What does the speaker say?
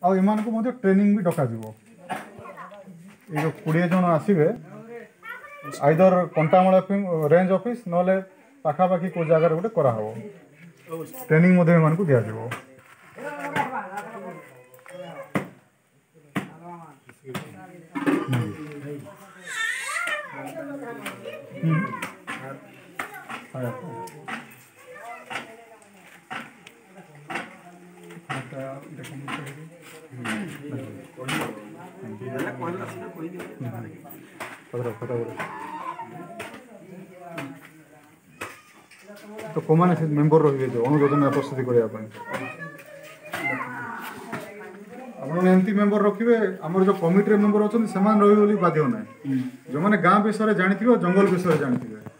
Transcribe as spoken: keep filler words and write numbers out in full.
आम को ट्रेनिंग भी डक ये कोड़े जन आसवे आइदर कंटामल रेंज ऑफिस ना पाखापाखि को जगार गोटे कराव ट्रेनिंग एम को दिज्व तो कौन मैंने मेम्बर रही जो अनुयोजना प्रस्तुति करने एमती मेम्बर रखिए आमर जो कमिटी मेम्बर अच्छा से रही बाध्य ना जो मैंने गाँ विषय जानते जंगल विषय जानते